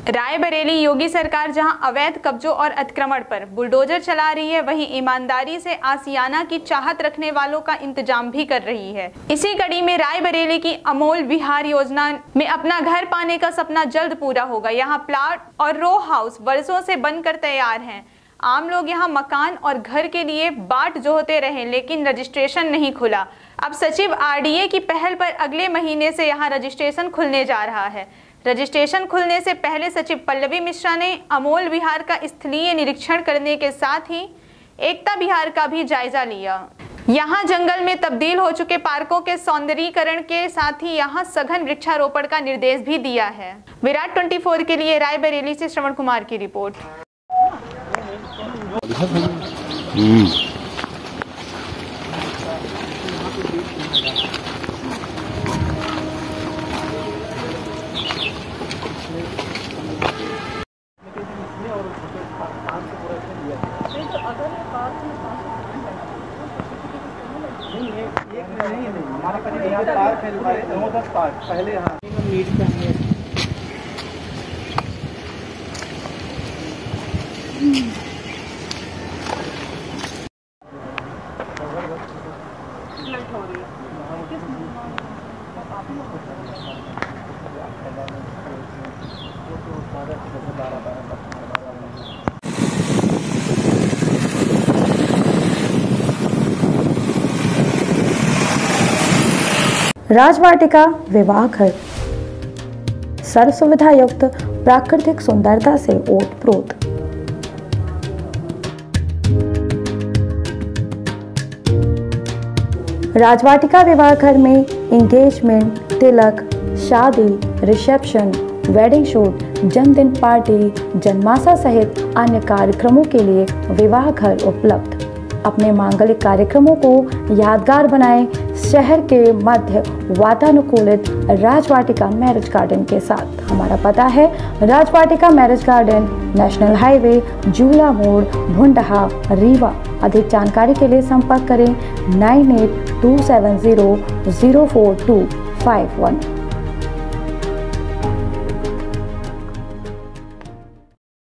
रायबरेली योगी सरकार जहां अवैध कब्जों और अतिक्रमण पर बुलडोजर चला रही है, वहीं ईमानदारी से आसियाना की चाहत रखने वालों का इंतजाम भी कर रही है। इसी कड़ी में रायबरेली की अमोल विहार योजना में अपना घर पाने का सपना जल्द पूरा होगा। यहां प्लाट और रो हाउस वर्षों से बनकर तैयार हैं। आम लोग यहां मकान और घर के लिए बाट जोहते रहे, लेकिन रजिस्ट्रेशन नहीं खुला। अब सचिव आरडीए की पहल पर अगले महीने से यहां रजिस्ट्रेशन खुलने जा रहा है। रजिस्ट्रेशन खुलने से पहले सचिव पल्लवी मिश्रा ने अमोल विहार का स्थलीय निरीक्षण करने के साथ ही एकता विहार का भी जायजा लिया। यहां जंगल में तब्दील हो चुके पार्कों के सौंदर्यीकरण के साथ ही यहां सघन वृक्षारोपण का निर्देश भी दिया है। विराट 24 के लिए रायबरेली से श्रवण कुमार की रिपोर्ट। हमारे पास यहाँ पार्क है, 9-10 पार्क पहले यहाँ नीड का है। राजवाटिका विवाह घर सर्व सुविधा युक्त प्राकृतिक सुंदरता से ओतप्रोत। राजवाटिका विवाह घर में एंगेजमेंट, तिलक, शादी, रिसेप्शन, वेडिंग शूट, जन्मदिन पार्टी, जन्माशा सहित अन्य कार्यक्रमों के लिए विवाह घर उपलब्ध। अपने मांगलिक कार्यक्रमों को यादगार बनाएं शहर के मध्य वातानुकूलित राजवाटिका मैरिज गार्डन के साथ। हमारा पता है Rajvatika marriage garden, national highway, Jula मोड़, भुंडहा, रीवा। अधिक जानकारी के लिए संपर्क करें 9827004251।